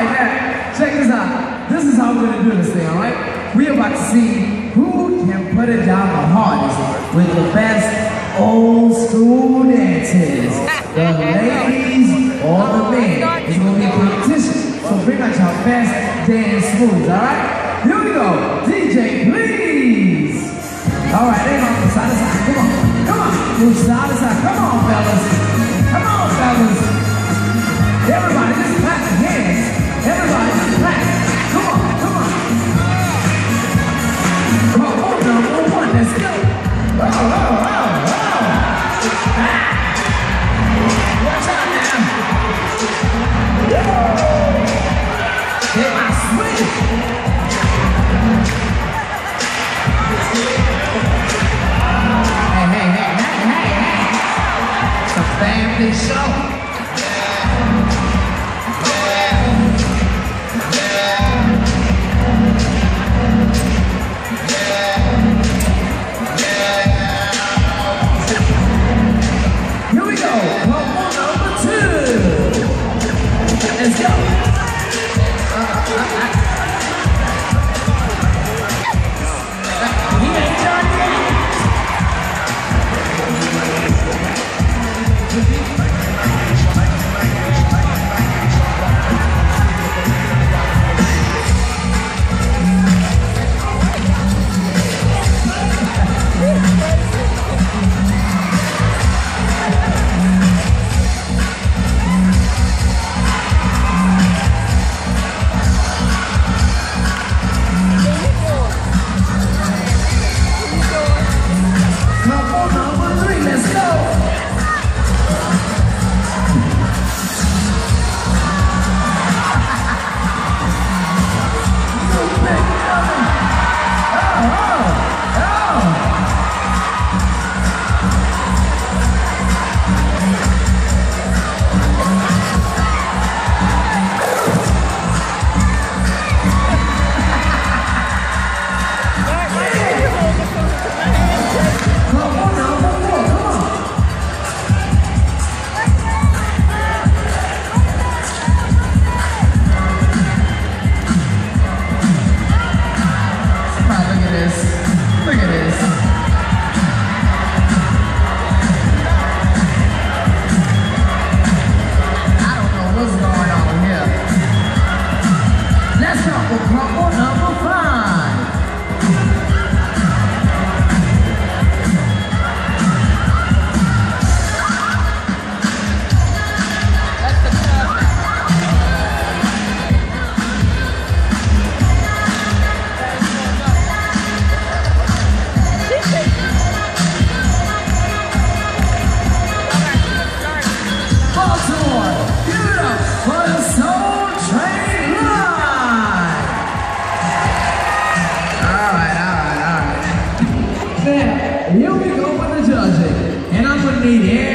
like that. Check this out. This is how we're gonna do this thing, all right? We're about to see who can put it down the hardest with the best old school dances. The ladies or the men. It's gonna be a competition. So bring out your best dance moves, all right? Here we go. DJ, please. All right, they go from side to side. Come on, come on. Move side to side. Come on, fellas. Come on, fellas. Everybody, just clap your hands. Everybody, just clap. Come on, come on. Come on, number one. Let's go. Oh, oh, oh, oh. Ah. Watch out now. Hit my switch. It's a family show. Here we go. Couple number 2. Let's go. He ain't done yet. Here we go with the judging, and I'm gonna need